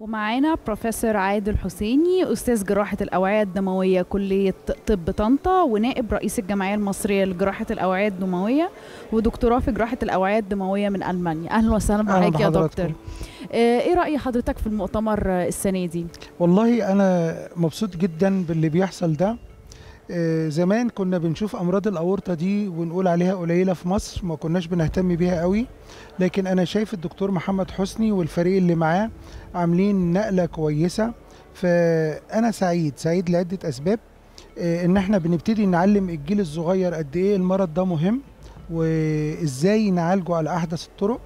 ومعانا بروفيسور عادل حسيني، أستاذ جراحة الأوعية الدموية كلية طب طنطا، ونائب رئيس الجمعية المصرية لجراحة الأوعية الدموية، ودكتوراه في جراحة الأوعية الدموية من ألمانيا. أهلا وسهلا بحضرتك يا دكتور. إيه رأي حضرتك في المؤتمر السنة دي؟ والله أنا مبسوط جدا باللي بيحصل ده. زمان كنا بنشوف أمراض الأورطة دي ونقول عليها قليلة في مصر، ما كناش بنهتم بيها قوي، لكن أنا شايف الدكتور محمد حسني والفريق اللي معاه عاملين نقلة كويسة. فأنا سعيد لعدة أسباب. إن احنا بنبتدي نعلم الجيل الصغير قد إيه المرض ده مهم وإزاي نعالجه على أحدث الطرق.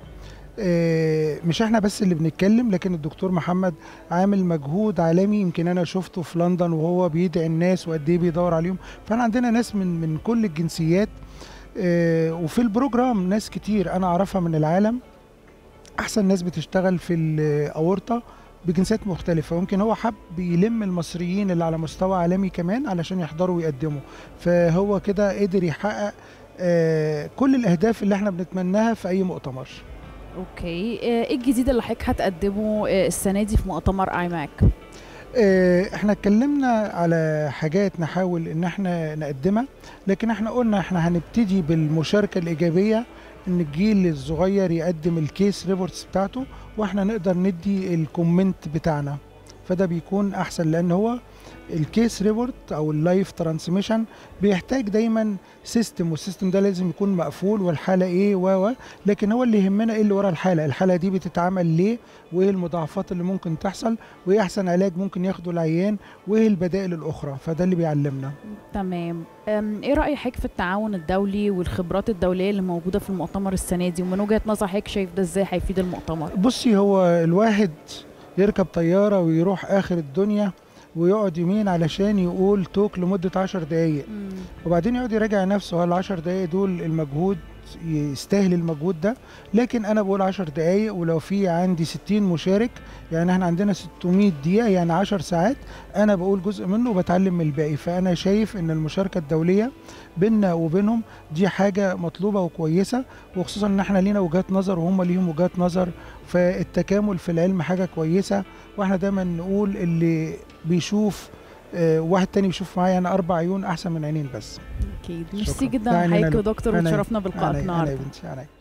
مش احنا بس اللي بنتكلم، لكن الدكتور محمد عامل مجهود عالمي. يمكن انا شفته في لندن وهو بيدعي الناس وقد ايه بيدور عليهم. فاحنا عندنا ناس من كل الجنسيات، وفي البروجرام ناس كتير انا اعرفها من العالم، احسن ناس بتشتغل في الاورطه بجنسيات مختلفة. ويمكن هو حب يلم المصريين اللي على مستوى عالمي كمان علشان يحضروا ويقدموا. فهو كده قدر يحقق كل الأهداف اللي احنا بنتمناها في أي مؤتمر. اوكي، ايه الجديد اللي حضرتك هتقدمه السنة دي في مؤتمر ايماك؟ احنا اتكلمنا على حاجات نحاول ان احنا نقدمها، لكن احنا قلنا احنا هنبتدي بالمشاركة الإيجابية، ان الجيل الصغير يقدم الكيس ريبورتس بتاعته واحنا نقدر ندي الكومنت بتاعنا. فده بيكون احسن، لان هو الكيس ريبورت او اللايف ترانسميشن بيحتاج دايما سيستم، والسيستم ده لازم يكون مقفول والحاله ايه لكن هو اللي يهمنا ايه اللي ورا الحاله دي بتتعمل ليه، وايه المضاعفات اللي ممكن تحصل، وايه احسن علاج ممكن ياخده العيان، وايه البدائل الاخرى. فده اللي بيعلمنا. تمام. ايه رأي حضرتك في التعاون الدولي والخبرات الدولية اللي موجودة في المؤتمر السنة دي، ومن وجهة نظر حضرتك شايف ده ازاي هيفيد المؤتمر؟ بصي، هو الواحد يركب طيارة ويروح آخر الدنيا ويقعد يومين علشان يقول توك لمدة 10 دقايق، وبعدين يقعد يراجع نفسه هل 10 دقايق دول المجهود يستاهل المجهود ده. لكن أنا بقول 10 دقايق، ولو في عندي 60 مشارك يعني احنا عندنا 600 دقيقة، يعني 10 ساعات أنا بقول جزء منه وبتعلم من الباقي. فأنا شايف إن المشاركة الدولية بيننا وبينهم دي حاجة مطلوبة وكويسة، وخصوصا إن احنا لينا وجهات نظر وهم ليهم وجهات نظر، فالتكامل في العلم حاجة كويسة. واحنا دايما نقول اللي بيشوف واحد تاني بيشوف معايا انا 4 عيون احسن من عينين بس. اكيد. ميرسي جدا حضرتك يا دكتور، وتشرفنا بلقائك النهارده.